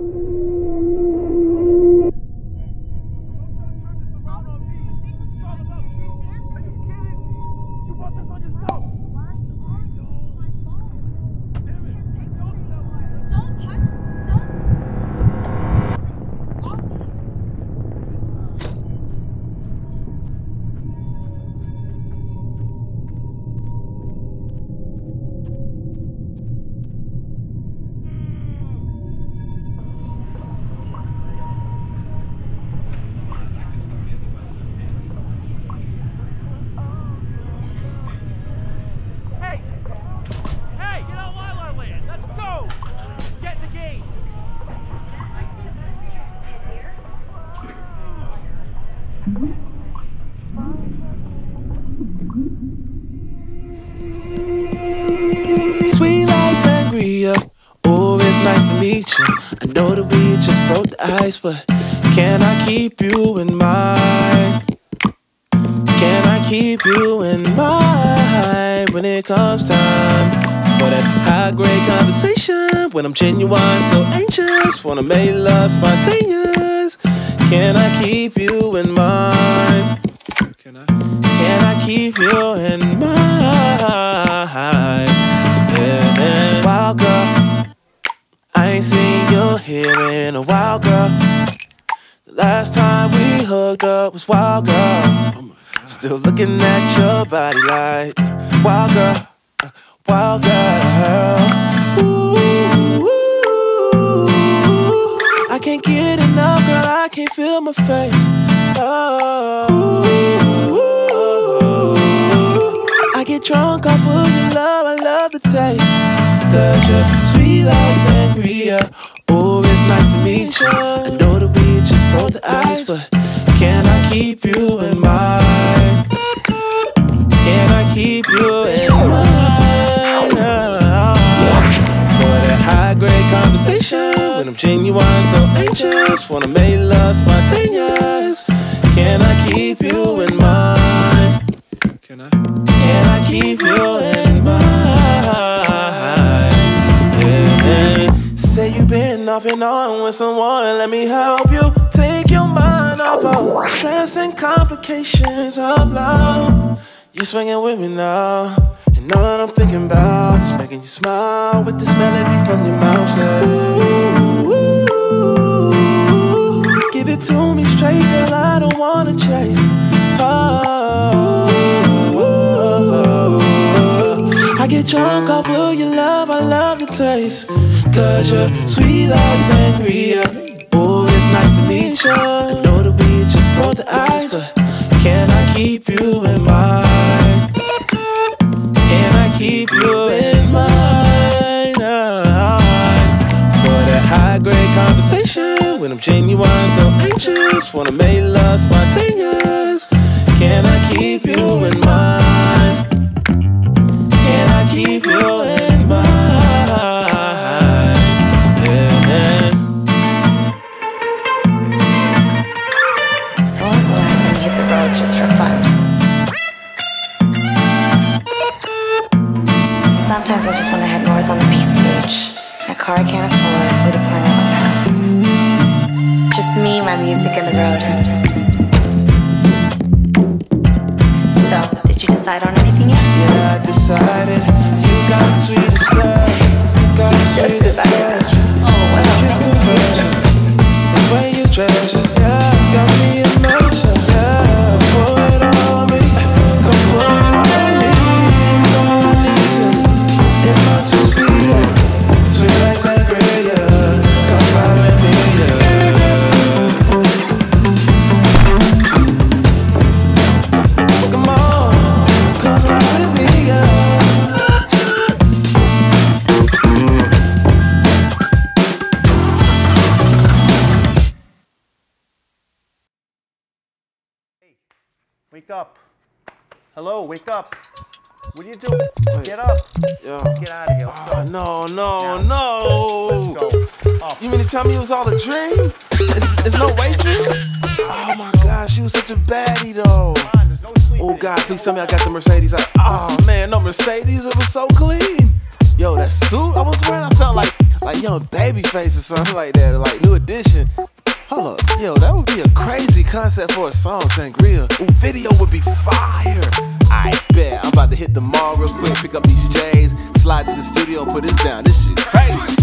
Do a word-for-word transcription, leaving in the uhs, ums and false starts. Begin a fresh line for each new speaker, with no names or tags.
Sweet like sangria, oh, it's nice to meet you. I know that we just broke the ice, but can I keep you in mind? Can I keep you in mind when it comes time for that high-grade conversation? When I'm genuine, so anxious, wanna make love spontaneous. Can I keep you in mind? Can I? Can I keep you in mind? Yeah, yeah. Wild girl, I ain't seen you here in a while, girl. The last time we hooked up was wild, girl. Still looking at your body like wild girl, wild girl. Ooh, I can't get enough, girl. I can't feel my face. Oh, I get drunk off of your love. I love the taste. Cause you're sweet like sangria. Oh, it's nice to meet you. I know that we just broke the ice, but can I keep you in mind? Can I keep you in mind? For that high-grade conversation, when I'm genuine, so anxious, wanna make love spontaneous. Can I keep you in mind? Can I? Can I keep you in mind? Yeah, yeah. Say you been off and on with someone, let me help you. Take your mind off all stress and complications of love. You swinging with me now, and all that I'm thinking about is making you smile with this melody from your mouth. Say, ooh, give it to me straight, girl, I don't wanna chase. Oh, I get drunk off of your love, I love the taste. Cause you're sweet like sangria. Oh, it's nice to meet you. I know that we just broke the ice, but can I keep you in mind? Can I keep you in mind? For that high-grade conversation, when I'm genuine, so anxious, wanna make love spontaneous. Can I keep you in mind? Can I keep you in mind? Yeah, yeah.
So when was the last time you hit the road just for fun? Sometimes I just want to head north on the P C H. A car I can't afford with a plan I don't have. Just me, my music, and the road. So, did you decide on anything yet?
Yeah, I decided. You got the sweetest love. You got the sweetest touch.
Oh, well,
Kiss conversion. The way you treasure. Got me in motion. Come pour it on me. Come pour it on me. All I need you. If not too sweet, sweet like sangria. Come fly with me, yeah. Come on, come fly with me, yeah.
Wake up. Hello, wake up. What are you doing?
Wait.
Get up.
Yo.
Get out of here. Let's
Oh,
go.
no, no,
Now.
no.
Let's go. Up.
You mean to tell me it was all a dream? It's, it's no waitress? Oh my gosh, you was such a baddie though.
Come on, there's no sleep.
Oh God, please tell me I got the Mercedes. Like, oh man, no Mercedes, it was so clean. Yo, that suit I was wearing, I felt like like Young Babyface or something like that, or like New Edition. Hold up, yo, that would be a crazy concept for a song, Sangria. Ooh, video would be fire. I bet. I'm about to hit the mall real quick, pick up these J's, slide to the studio, and put this down. This shit crazy.